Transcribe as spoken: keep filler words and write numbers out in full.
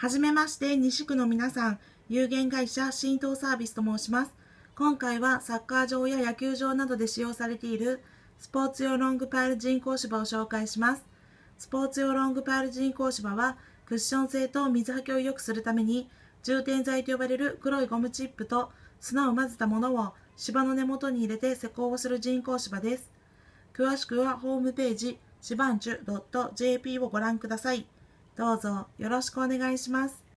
はじめまして、西区の皆さん、有限会社新東サービスと申します。今回はサッカー場や野球場などで使用されているスポーツ用ロングパイル人工芝を紹介します。スポーツ用ロングパイル人工芝はクッション性と水はけを良くするために充填剤と呼ばれる黒いゴムチップと砂を混ぜたものを芝の根元に入れて施工をする人工芝です。詳しくはホームページ芝んちゅ .jp をご覧ください。どうぞよろしくお願いします。